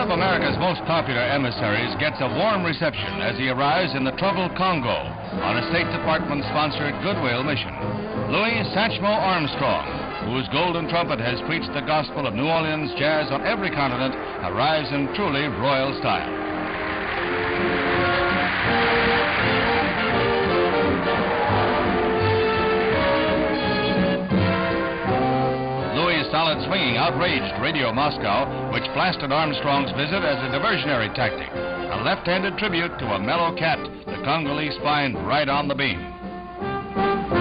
of America's most popular emissaries gets a warm reception as he arrives in the troubled Congo on a State Department-sponsored goodwill mission. Louis Satchmo Armstrong, whose golden trumpet has preached the gospel of New Orleans jazz on every continent, arrives in truly royal style. Solid swinging outraged Radio Moscow, which blasted Armstrong's visit as a diversionary tactic, a left-handed tribute to a mellow cat the Congolese find right on the beam.